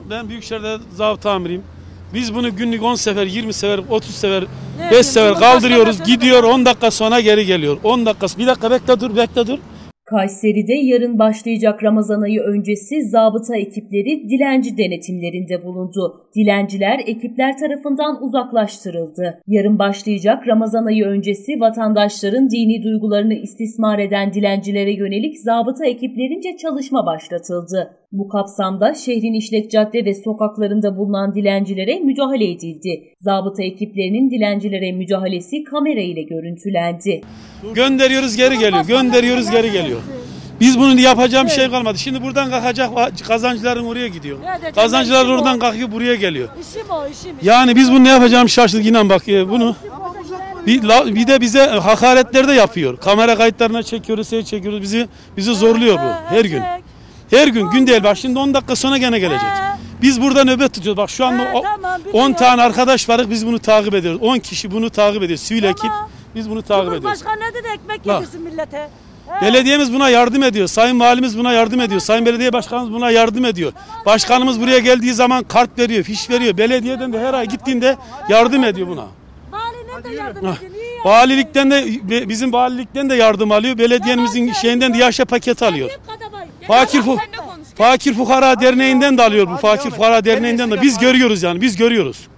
Ben Büyükşehir'de zabıta amiriyim. Biz bunu günlük 10 sefer, 20 sefer, 30 sefer, 5 sefer kaldırıyoruz. Gidiyor 10 dakika sonra geri geliyor. 10 dakika. Bir dakika bekle dur. Kayseri'de yarın başlayacak Ramazan ayı öncesi zabıta ekipleri dilenci denetimlerinde bulundu. Dilenciler ekipler tarafından uzaklaştırıldı. Yarın başlayacak Ramazan ayı öncesi vatandaşların dini duygularını istismar eden dilencilere yönelik zabıta ekiplerince çalışma başlatıldı. Bu kapsamda şehrin işlek cadde ve sokaklarında bulunan dilencilere müdahale edildi. Zabıta ekiplerinin dilencilere müdahalesi kamera ile görüntülendi. Gönderiyoruz geri geliyor. Biz bunun yapacağım şey kalmadı. Şimdi buradan kalkacak kazancıların oraya gidiyor. Kazancılar oradan kalkıyor buraya geliyor. İşim. Yani biz bunu ne yapacağım şaşırdık, inan bak bunu. Bir de bize hakaretler de yapıyor. Kamera kayıtlarına çekiyoruz, bizi zorluyor bu her gün. Her gün değil, bak şimdi 10 dakika sonra gene gelecek. Biz burada nöbet tutuyoruz. Bak şu anda 10 tane arkadaş varız, biz bunu takip ediyoruz. 10 kişi bunu takip ediyor. Sivil ekip, biz bunu takip ediyoruz. Başkan ne dedi, ekmek yedirsin millete. Belediyemiz buna yardım ediyor. Sayın Valimiz buna yardım ediyor. Sayın Belediye Başkanımız buna yardım ediyor. Başkanımız buraya geldiği zaman kart veriyor, fiş veriyor. Belediyeden de her ay gittiğinde yardım ediyor buna. Valinin de yardım ediyor. Valilikten de, bizim valilikten de yardım alıyor. Belediyenin şeyinden de yaşa paket alıyor. Fakir Fukara Derneği'nden de alıyor bu. Fakir Fukara Derneği'nden de biz görüyoruz.